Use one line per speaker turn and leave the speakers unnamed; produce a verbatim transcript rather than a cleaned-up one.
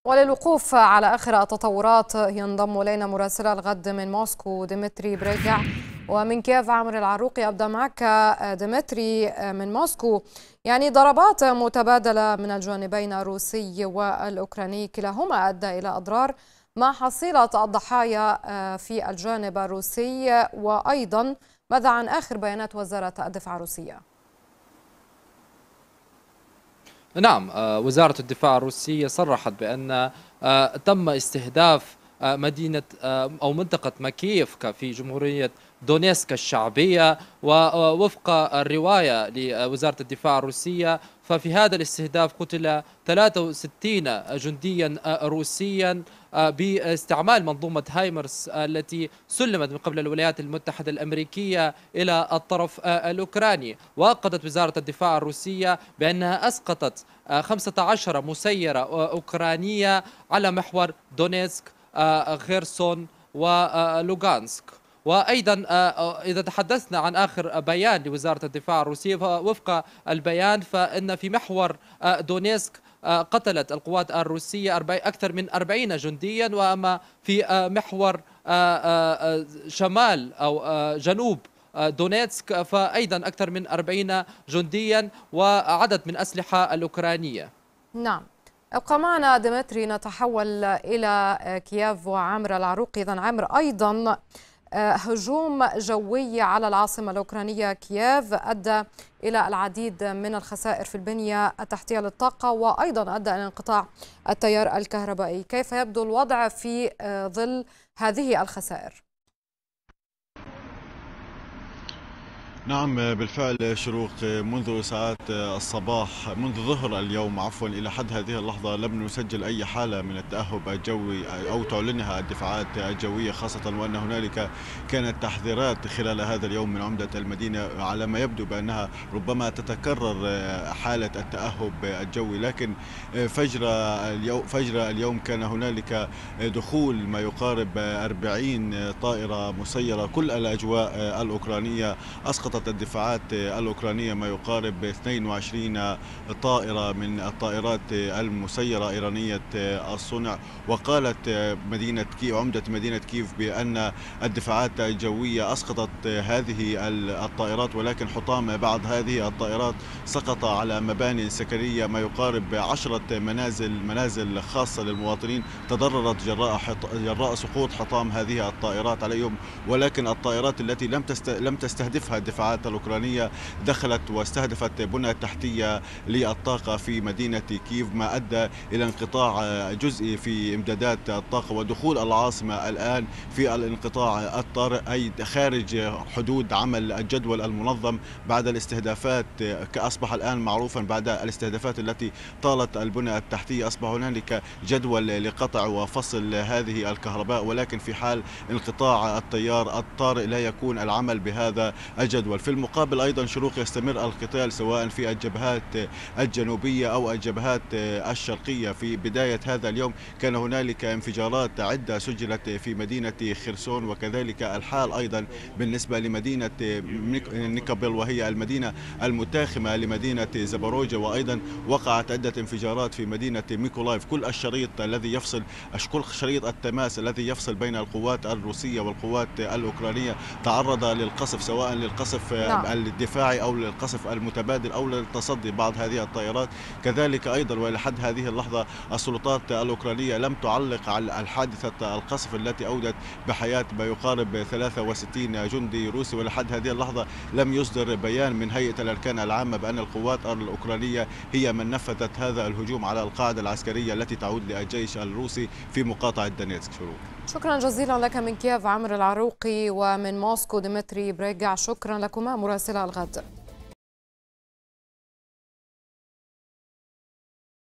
وللوقوف على آخر التطورات ينضم إلينا مراسل الغد من موسكو ديمتري بريجع، ومن كييف عامر العروقي. أبدأ معك ديمتري من موسكو. يعني ضربات متبادلة من الجانبين الروسي والأوكراني كلاهما أدى إلى أضرار، ما حصيلة الضحايا في الجانب الروسي؟ وأيضا ماذا عن آخر بيانات وزارة الدفاع الروسية؟
نعم، وزارة الدفاع الروسية صرحت بأن تم استهداف مدينة أو منطقة ماكييفكا في جمهورية دونيسك الشعبية. ووفق الرواية لوزارة الدفاع الروسية ففي هذا الاستهداف قتل ثلاثة وستين جنديا روسيا باستعمال منظومة هايمرس التي سلمت من قبل الولايات المتحدة الأمريكية إلى الطرف الأوكراني. وأكدت وزارة الدفاع الروسية بأنها أسقطت خمسة عشر مسيرة أوكرانية على محور دونيسك، خيرسون ولوغانسك. وأيضا إذا تحدثنا عن آخر بيان لوزارة الدفاع الروسية فوفق البيان فإن في محور دونيسك قتلت القوات الروسية أكثر من أربعين جنديا، وأما في محور شمال أو جنوب دونيتسك فأيضا أكثر من أربعين جنديا وعدد من أسلحة الأوكرانية.
نعم، ابقى معنا ديمتري. نتحول إلى كييف وعامر العروقي. إذن عامر، أيضا هجوم جوي على العاصمة الأوكرانية كييف أدى إلى العديد من الخسائر في البنية التحتية للطاقة، وأيضا أدى إلى انقطاع التيار الكهربائي. كيف يبدو الوضع في ظل هذه الخسائر؟
نعم بالفعل شروق، منذ ساعات الصباح منذ ظهر اليوم عفوا إلى حد هذه اللحظة لم نسجل أي حالة من التأهب الجوي أو تعلنها الدفاعات الجوية، خاصة وأن هنالك كانت تحذيرات خلال هذا اليوم من عمدة المدينة على ما يبدو بأنها ربما تتكرر حالة التأهب الجوي. لكن فجر اليوم فجر اليوم كان هنالك دخول ما يقارب أربعين طائرة مسيرة كل الأجواء الأوكرانية. أسقط الدفاعات الأوكرانية ما يقارب اثنين وعشرين طائرة من الطائرات المسيرة إيرانية الصنع. وقالت مدينة كييف عمدة مدينة كييف بأن الدفاعات الجوية أسقطت هذه الطائرات، ولكن حطام بعض هذه الطائرات سقط على مباني سكنية ما يقارب عشرة منازل منازل خاصة للمواطنين تضررت جراء جراء سقوط حطام هذه الطائرات عليهم. ولكن الطائرات التي لم لم تستهدفها الدفاعات الأوكرانية دخلت واستهدفت بنى تحتية للطاقة في مدينة كييف، ما أدى إلى انقطاع جزئي في إمدادات الطاقة ودخول العاصمة الآن في الانقطاع الطارئ، أي خارج حدود عمل الجدول المنظم بعد الاستهدافات. أصبح الآن معروفا بعد الاستهدافات التي طالت البنى التحتية أصبح هنالك جدول لقطع وفصل هذه الكهرباء، ولكن في حال انقطاع التيار الطارئ لا يكون العمل بهذا الجدول. في المقابل أيضا شروق يستمر القتال سواء في الجبهات الجنوبية أو الجبهات الشرقية. في بداية هذا اليوم كان هنالك انفجارات عدة سجلت في مدينة خرسون، وكذلك الحال أيضا بالنسبة لمدينة نيكوبيل وهي المدينة المتاخمة لمدينة زاباروجيا، وأيضا وقعت عدة انفجارات في مدينة ميكولايف. كل الشريط الذي يفصل كل شريط التماس الذي يفصل بين القوات الروسية والقوات الأوكرانية تعرض للقصف، سواء للقصف
نعم.
الدفاعي أو للقصف المتبادل أو للتصدي بعض هذه الطائرات. كذلك أيضا ولحد هذه اللحظة السلطات الأوكرانية لم تعلق على الحادثة القصف التي أودت بحياة ما يقارب ثلاثة وستين جندي روسي، ولحد هذه اللحظة لم يصدر بيان من هيئة الأركان العامة بأن القوات الأوكرانية هي من نفذت هذا الهجوم على القاعدة العسكرية التي تعود للجيش الروسي في مقاطعة دونيتسك. شروق،
شكرا جزيلا لك من كييف عامر العروقي، ومن موسكو ديمتري بريجع. شكرا لكما مراسلا الغد.